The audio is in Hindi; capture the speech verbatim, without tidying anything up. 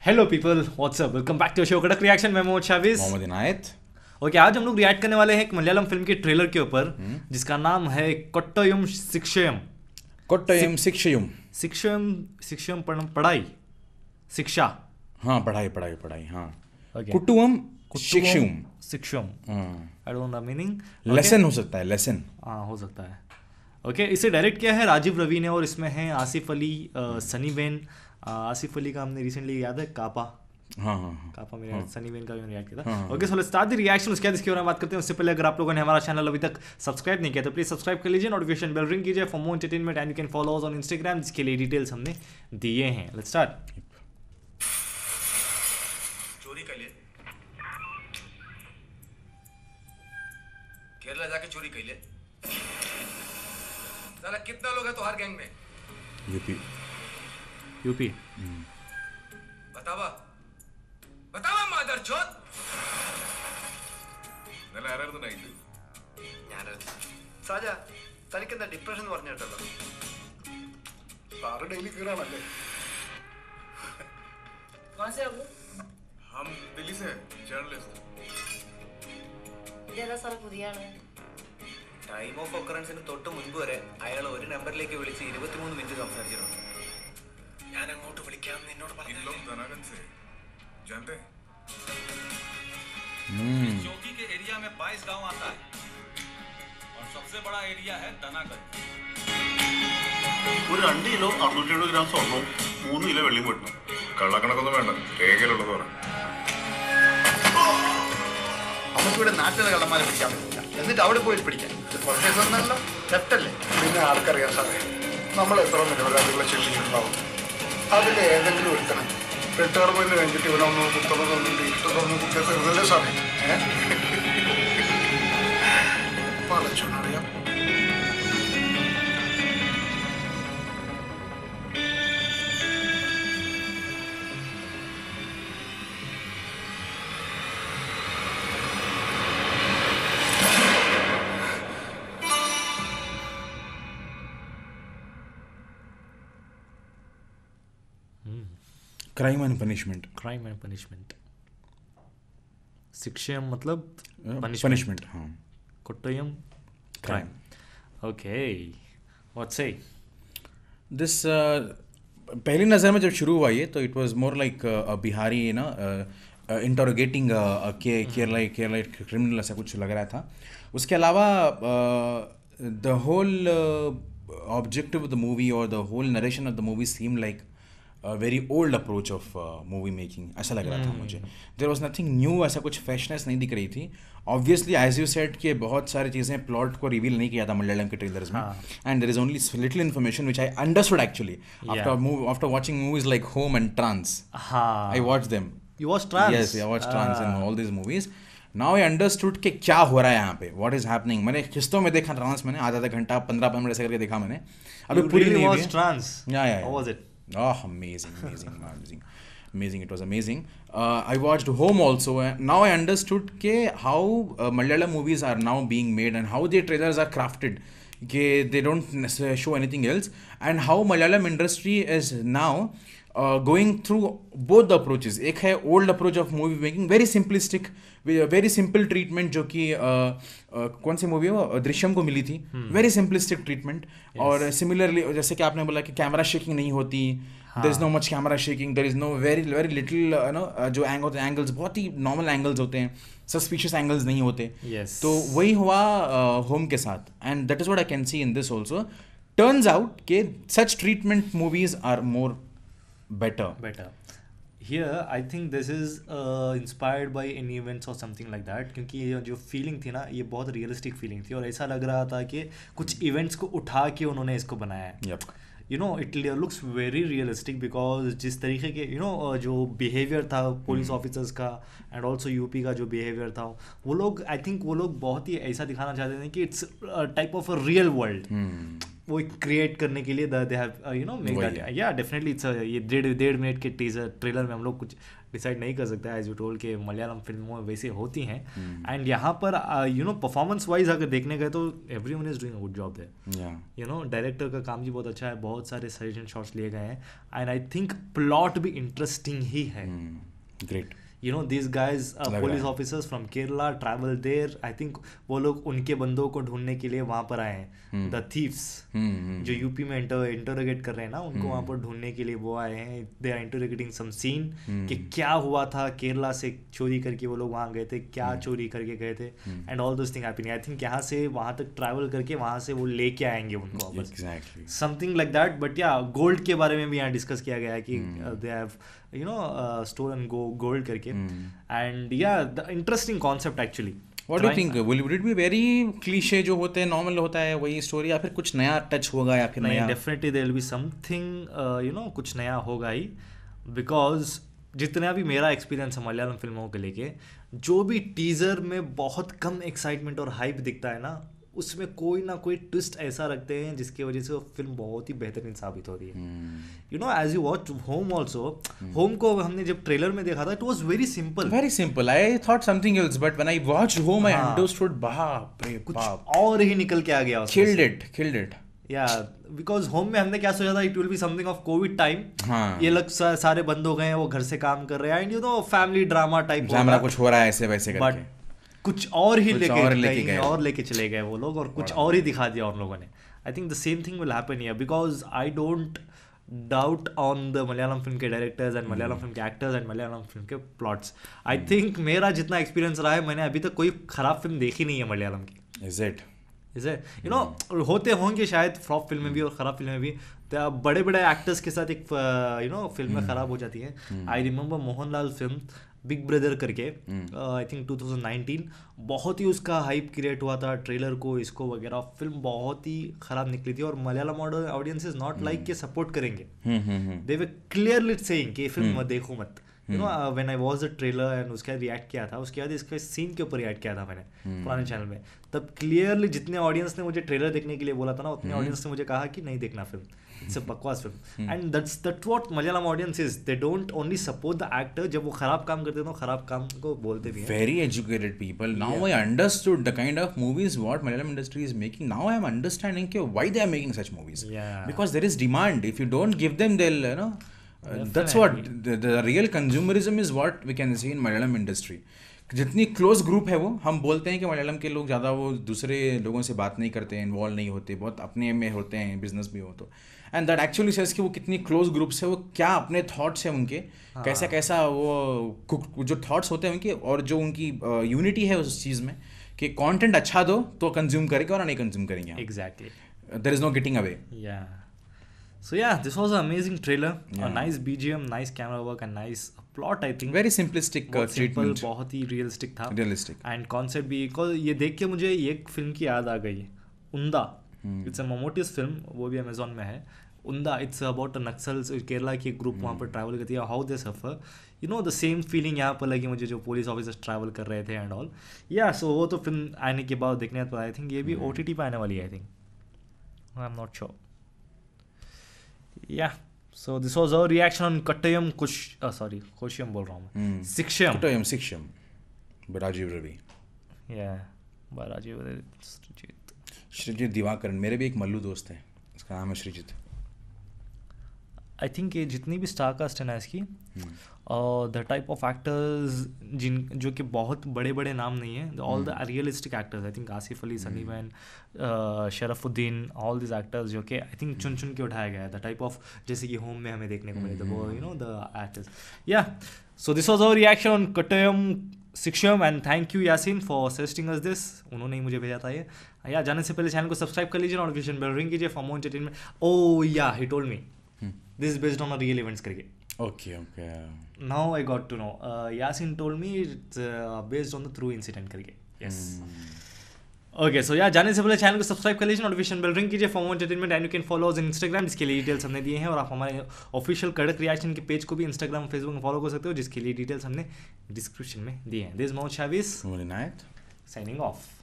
Hello people, what's up, welcome back to show कड़क रिएक्शन में मोहम्मद शाविज, मोहम्मद इनायत। ओके, आज हम लोग रिएक्ट करने वाले हैं एक मलयालम फिल्म के ट्रेलर के ऊपर जिसका नाम है कोट्टयम शिक्षयम। कोट्टयम शिक्षयम शिक्षयम शिक्षयम पढ़ाई शिक्षा। हाँ, पढ़ाई पढ़ाई पढ़ाई हाँ। Okay. Kuttavum Shikshayum Shikshayum I don't know meaning. Lesson हो सकता है, लेसन। हाँ, हो सकता है। ओके okay, इसे डायरेक्ट किया है राजीव रवि ने और इसमें है आसिफ अली, सनी बेन। आसिफ अली का हमने रिसेंटली याद है कापा। हाँ हाँ हाँ कापा मेरे हाँ। सनी बेन का भी रिएक्ट किया था। हाँ, okay, so let's start the reaction. उसके बाद इसके बारे में बात करते हैं। उससे पहले अगर आप लोगों ने हमारा चैनल अभी तक सब्सक्राइब नहीं किया तो प्लीज सब्सक्राइब कर लीजिए, नोटिफिकेशन बेल रिंग कीजिए for more entertainment and you can follow us on Instagram, जिसके लिए डिटेल्स हमने दिए हैं। Let's start. चोरी कर लिए, केरला जाके चोरी कर लिए। साला कितना लोग है तो हर गैंग में? यूपी यूपी बतावा बतावा मादरचोद। നല്ല ആരായിരുന്നു നൈറ്റ്? ഞാനായിരുന്നു. സാജ, തനിക്കെന്താ ഡിപ്രഷൻ എന്ന് പറഞ്ഞിട്ടല്ലോ? Sir daily കയറാണല്ലേ? कहाँ से आप लोग? हम दिल्ली से जर्नलिस्ट। ഇതേതാ സാർ പുതിയാണ്? ടൈം ഓഫ് ഒക്കറൻസിന് തൊട്ട് മുൻപ് വരെ അയാൾ ഒരു നമ്പറിലേക്ക് വിളിച്ച് ഇരുപത്തിമൂന്ന് മിനിറ്റ് സംസാരിച്ചിട്ടുണ്ട്. ഞാൻ അങ്ങോട്ട് വിളിക്കാം നിന്നോട് പറഞ്ഞു. चौकी के एरिया में बाईस गांव आता है और सबसे बड़ा एरिया है दनागढ़। ഒരു രണ്ട് കിലോ അറുന്നൂറ്റി എഴുപത് ഗ്രാം സ്വർണവും മൂന്ന് കിലോ വെള്ളിയും കിട്ടണം. കള്ളക്കണക്കൊന്നും വേണ്ട, രേഖയിലുള്ളത് പറ. നമുക്കിവിടെ നാട്ടിലെ കള്ളന്മാരെ പിടിക്കാൻ പറ്റില്ല, എന്നിട്ട് അവിടെ പോയി പിടിക്കാം. കുറച്ചൊന്നല്ലോ തെറ്റല്ലേ? പിന്നെ ആർക്കറിയാം സാറേ, നമ്മൾ എത്ര നിരപരാധികളെ ശിക്ഷിച്ചിട്ടുണ്ടാവും. അതിൽ ഏതെങ്കിലും ഒരുത്തണം റിട്ടയർമെന്റ് കഴിഞ്ഞിട്ട് ഇവനൊന്ന് കുത്തണം തോന്നിട്ട് ഇഷ്ടത്തൊന്നും കുത്തിയ ചെറുതല്ലേ സാറേ? പലച്ചോനറിയാം. Crime and punishment. Crime and punishment. Shikshayum मतलब पनिशमेंट। हाँ, Kottayam crime. Okay, what say this पहली नज़र में जब शुरू हुआ ये तो it was more like Bihari ना इंटरोगेटिंग केरला केरला क्रिमिनल ऐसा कुछ लग रहा था। उसके अलावा the whole objective of the movie और the whole narration of the movie seem like very old approach of movie making, ऐसा लग रहा था मुझे। देयर वॉज नथिंग न्यू, ऐसा कुछ फ्रेशनेस नहीं दिख रही थी। ऑब्वियसली एज यू सेड कि बहुत सारी चीज़ें प्लॉट को रिवील नहीं किया था मलयालम के ट्रेलर्स में, and there is only little information which I understood actually after move after watching movies like Home and Trance. I watch them. You watch Trance? Yes, I watch Trance in all these movies. Now I understood कि क्या हो रहा है यहाँ पे, व्हाट इज हैपनिंग। मैंने किस्तों में देखा ट्रांस, मैंने आधा आधा घंटा पंद्रह पंद्रह मिनट ऐसे करके देखा मैंने, अभी पूरी नहीं हुई है। ट्रांस? या या how was it? Oh, amazing, amazing, amazing, amazing! It was amazing. Uh, I watched Home also, and now I understood ke how uh, Malayalam movies are now being made and how their trailers are crafted. Ke they don't show anything else, and how Malayalam industry is now uh, going through both the approaches. एक है old approach of movie making, very simplistic, very simple treatment जो कि कौन सी मूवी है दृश्यम को मिली थी, वेरी सिंपलिस्टिक ट्रीटमेंट। और सिमिलरली जैसे कि आपने बोला कि कैमरा शेकिंग नहीं होती, there is no much camera shaking, there is no very very little no जो एंगल होते हैं, एंगल्स बहुत ही नॉर्मल एंगल्स होते हैं, सस्पिशियस एंगल्स नहीं होते। yes. तो वही हुआ होम uh, के साथ, and that is what I can see in this also. Turns out के such treatment movies are more better better here. I think this is inspired by any events और समथिंग लाइक दैट, क्योंकि ये जो फीलिंग थी ना, ये बहुत रियलिस्टिक फीलिंग थी और ऐसा लग रहा था कि कुछ इवेंट्स को उठा के उन्होंने इसको बनाया है। yep. You know it looks very realistic because जिस तरीके के यू you नो know, जो बिहेवियर था पुलिस ऑफिसर्स का एंड ऑल्सो यूपी का जो बिहेवियर था, वो लोग आई थिंक वो लोग बहुत ही ऐसा दिखाना चाहते थे कि it's type of a real world. वो क्रिएट करने के लिए they have you know make वही दैट या डेफिनेटली इट्स ये डेढ़ डेढ़ मिनट के टीजर ट्रेलर में हम लोग कुछ डिसाइड नहीं कर सकते एज यू टोल्ड के मलयालम फिल्मों में वैसे होती हैं एंड यहाँ पर यू नो परफॉर्मेंस वाइज अगर देखने गए तो everyone is doing a good job there you know director का काम भी बहुत अच्छा है बहुत सारे सजेशन शॉट्स लिए गए हैं एंड आई थिंक प्लॉट भी इंटरेस्टिंग ही है great you know these guys uh, लग police रहा है। officers from Kerala travel there I think वो लोग उनके बंदों को ढूंढने के लिए वहाँ पर आए हैं the thieves जो यूपी में इंटरोगेट कर रहे हैं ना उनको वहाँ पर ढूंढने के लिए वो आए हैं they are interrogating some scene कि क्या हुआ था केरला से चोरी करके वो लोग वहाँ गए थे क्या चोरी करके गए थे and all those thing happening I think यहाँ से वहाँ तक ट्रैवल करके वहाँ से वो लेके आएंगे उनको वापस exactly something like that but या गोल्ड के बारे में भी यहाँ डिस्कस किया गया है कि they have you know stolen go gold करके एंड या the interesting concept actually what do you think will it be very cliche जो होते हैं नॉर्मल होता है वही स्टोरी या फिर कुछ नया टच होगा या फिर नया definitely there will be something you know कुछ नया होगा ही बिकॉज जितना भी मेरा एक्सपीरियंस है मलयालम फिल्मों के लेके जो भी टीजर में बहुत कम एक्साइटमेंट और हाइप दिखता है ना उसमें कोई ना कोई ट्विस्ट ऐसा रखते हैं जिसकी वजह से वो फिल्म बहुत ही बेहतरीन साबित हो रही है you know as you watch Home also Home को हमने जब ट्रेलर में देखा था it was very simple very simple I thought something else but when I watched Home I understood बाप रे कुछ बाप और ही निकल के आ गया किल्ड इट किल्ड इट या बिकॉज होम में हमने क्या सोचा था it will be something of Covid time हाँ ये लोग सा, सारे बंद हो गए हैं वो घर से काम कर रहे हैं and you know family drama type drama कुछ हो रहा है ऐसे वैसे बट करके कुछ और ही कुछ लेके और लेके कहीं गए। और लेके चले गए वो लोग और कुछ और ही दिखा दिया उन लोगों ने I think the same thing will happen here because I don't doubt on the Malayalam film के डायरेक्टर्स एंड मलयालम फिल्म के एक्टर्स एंड मलयालम फिल्म के प्लॉट्स आई थिंक मेरा जितना एक्सपीरियंस रहा है मैंने अभी तक कोई खराब फिल्म देखी नहीं है मलयालम की इज इट इसे यू नो होते होंगे शायद फ्लॉप फिल्म में भी और ख़राब फिल्म में भी तो बड़े बड़े एक्टर्स के साथ एक यू नो फिल्में ख़राब हो जाती हैं I remember Mohanlal film Big Brother करके I think two thousand nineteen बहुत ही उसका हाइप क्रिएट हुआ था ट्रेलर को इसको वगैरह फिल्म बहुत ही ख़राब निकली थी और Malayalam audience is not like के सपोर्ट करेंगे दे वे क्लियरली सेइंग कि फिल्म देखो मत you know when I watch the trailer and उसके बाद रिएक्ट किया था उसके बाद इसके सीन के ऊपर रिएक्ट किया था मैंने पुराने चैनल में तब क्लियरली जितने ऑडियंस ने मुझे ट्रेलर देखने के लिए बोला था ना उतने ऑडियंस ने मुझे कहा कि नहीं देखना फिल्म इट्स अ बकवास film and that's that's what Malayalam audience is they don't only support the actor जब वो खराब काम करते हैं तो खराब काम को बोलते भी हैं very educated people now I understood the kind of movies what Malayalam industry is making now I am understanding ke why they are making such movies Yeah. because there is demand if you don't give them they'll you know uh, that's what the, the real consumerism is what we can see in Malayalam industry जितनी क्लोज ग्रुप है वो हम बोलते हैं कि मलयालम के लोग ज़्यादा वो दूसरे लोगों से बात नहीं करते हैं इन्वॉल्व नहीं होते बहुत अपने में होते हैं बिजनेस भी हो तो एंड दैट एक्चुअली सेज कि वो कितनी क्लोज ग्रुप्स है वो क्या अपने थॉट्स हैं उनके हाँ. कैसा कैसा वो जो थॉट्स होते हैं उनके और जो उनकी यूनिटी uh, है उस चीज़ में कि कंटेंट अच्छा दो तो कंज्यूम करेंगे और नहीं कंज्यूम करेंगे exactly there is no getting away या So yeah, this was an amazing trailer. Yeah. A nice B G M, nice camera work, and nice plot. I think very simplistic uh, बहुत treatment. simple, बहुत ही realistic था. Realistic. And concept भी because ये देख के मुझे एक फिल्म की याद आ गई. उंदा. Hmm. It's a Mammootty's film. वो भी Amazon में है. उंदा. It's about a Naxals Kerala की ग्रुप hmm. वहाँ पर ट्रैवल करती है. How they suffer. You know the same feeling यहाँ पर लगी मुझे जो पुलिस ऑफिसर्स ट्रैवल कर रहे थे and all. Yeah, so वो तो फिल्म आने के बाद देखने पर आई थिंक ये भी O T T पे आने वाली है I think. I'm not sure. Yeah, so this was our reaction on Kottayam Kush. Uh, sorry, Koshiyam बोल रहा हूँ मैं. Siksham. Kottayam Siksham. By Rajiv Ravi. Yeah, by Rajiv Ravi. Srijit. Srijit Diwakaran. मेरे भी एक मल्लू दोस्त है. उसका नाम है सृजित. आई थिंक ये जितनी भी स्टार कास्ट है ना इसकी और द टाइप ऑफ एक्टर्स जिन जो कि बहुत बड़े बड़े नाम नहीं है all the realistic actors I think Asif Ali Sunny Wayne Sharafuddeen all this actors जो कि आई थिंक चुन चुन के उठाया गया है द टाइप ऑफ जैसे कि होम में हमें देखने को मिले थे वो यू नो द एक्टर्स या so this was our reaction on Kottayam Shikshayum and thank you Yaseen for suggesting us this उन्होंने ही मुझे भेजा था ये या जाने से पहले चैनल को सब्सक्राइब कर लीजिए नोटिफिकेशन बेल रिंग कीजिए for more entertainment oh yeah he told me this is based on a real events करके okay okay now I got to know uh, Yasin told me it's uh, based on the true incident करके yes okay so yeah जाने से पहले चैनल को सब्सक्राइब कर लीजिए नोटिफिकेशन बेल रिंग कीजिए for more entertainment and you can follow us in Instagram जिसके लिए डिटेल्स हमने दिए हैं और आप हमारे ऑफिशियल कड़क रिएक्शन के पेज को भी इंस्टाग्राम फेसबुक में फॉलो कर सकते हो जिसके लिए डिटेल्स हमने डिस्क्रिप्शन में दिए हैं this Mohammad Shavis Molinayat signing off